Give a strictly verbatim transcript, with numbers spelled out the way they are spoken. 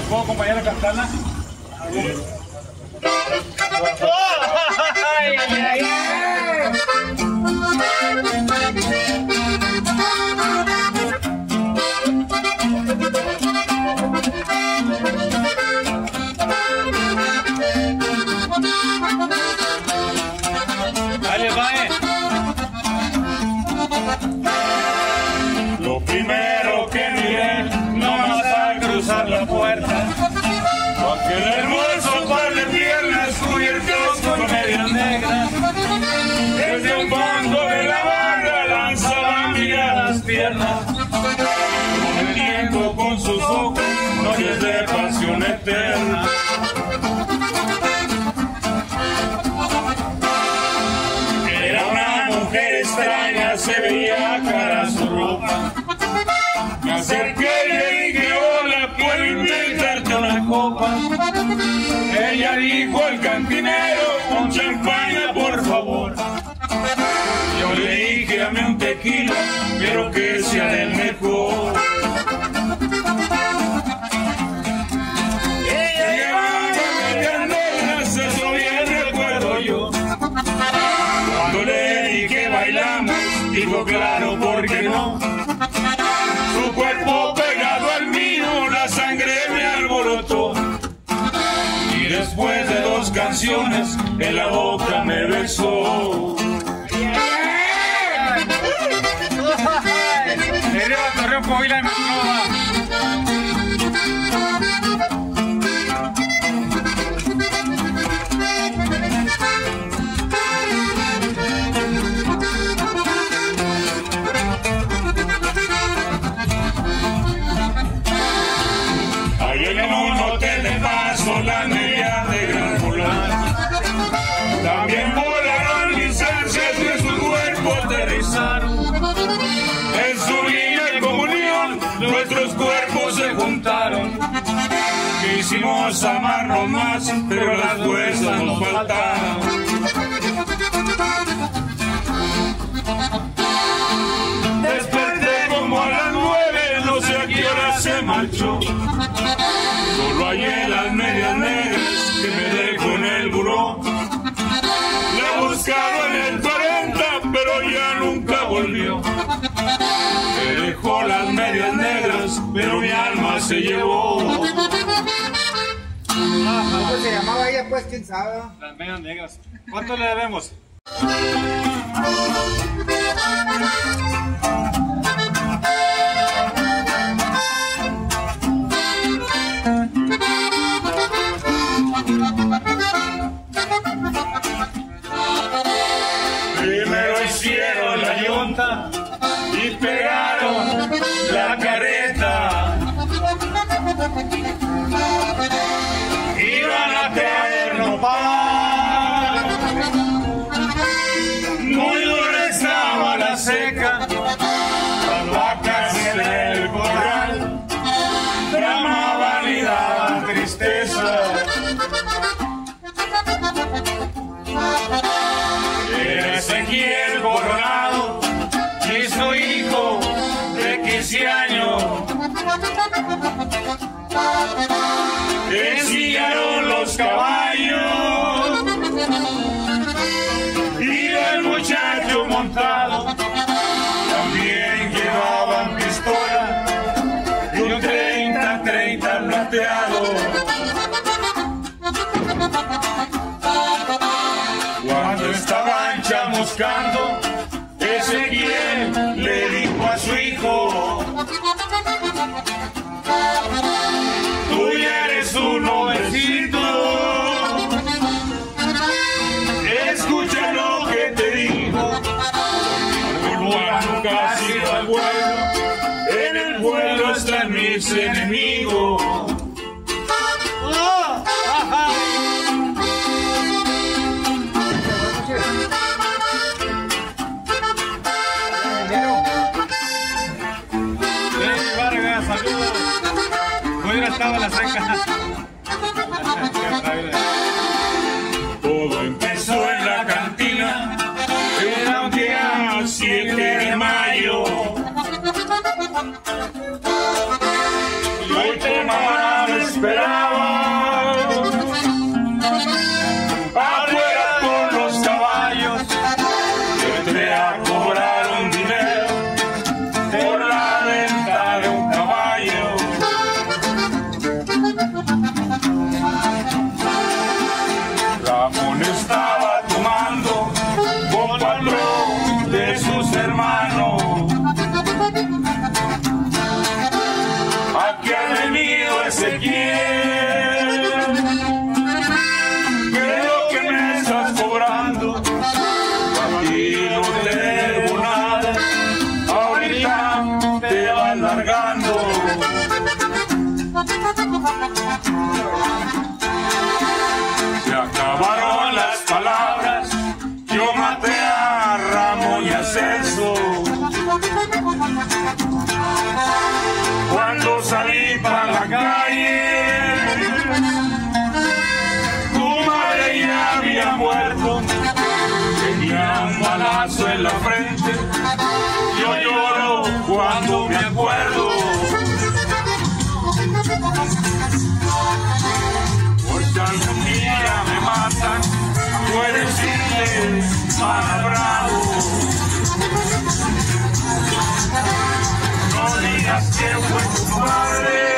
puedo acompañar a cantarla? ¡Ay, ay, ay! Dale, vaya. Lo primero que miré, nomás al cruzar la puerta, con aquel hermoso par de piernas cubiertos con medias negras, desde un fondo de la barra lanzaban miradas tiernas, prometiendo con sus ojos noches de pasión eterna. Era una mujer extraña, se veía cara su ropa. Me acerqué y le dije, hola, ¿puedo invitarte una copa? Ella dijo, el cantinero, con champaña, por favor. Yo le dije, dame un tequila, pero que sea del mejor. Ella llevaba medianeras, eso bien recuerdo yo. Cuando le dije, bailamos, dijo, claro, ¿por qué no? Su cuerpo pegado al mío, la sangre me alborotó. Y después de dos canciones, en la boca me besó. La media de gran volar. También volaron licencias de su cuerpo aterrizaron. En su línea de comunión nuestros cuerpos se juntaron. Quisimos amarnos más, pero las fuerzas nos faltaron. Desperté como a las nueve, no sé a qué hora se marchó. Solo hallé las medias negras que me dejó en el buró. La he buscado en el cuarenta, pero ya nunca volvió. Me dejó las medias negras, pero mi alma se llevó. ¿Cómo se llamaba ella, pues? ¿Quién sabe? Las medias negras. ¿Cuánto le debemos? Primero hicieron la yunta y pegaron la carreta. Iban a traernos pan. Muy dura estaba la seca, las vacas en el corral bramaban y daban tristeza. Era Ezequiel Coronado y su hijo de quince años. Ensillaron los caballos y el muchacho montado también llevaban pistola y un treinta treinta plateado. Cuando estaban chamuscando, Ezequiel le dijo a su hijo: tú ya eres un novedito, escucha lo que te digo. Culpa nunca ha sido al vuelo, en el vuelo están mis enemigos. Estaba la seca. Todo empezó en la cantina, era un día siete de mayo. Y hoy te mames esperaba afuera con los caballos. Yo entré a cobrar un dinero por la venta de un caballo. Ramón estaba tomando con cuatro de sus hermanos. Aquí ha venido Ezequiel, creo que me estás cobrando, aquí no te debo nada, ahorita te vas largando. Se acabaron las palabras, yo maté a Ramón y a Celso. Cuando salí para la calle, tu madre ya había muerto, tenía un balazo en la frente, yo lloro cuando me acuerdo. Porque algún día me matan, puedes irle para Bravo. No digas que fue tu padre.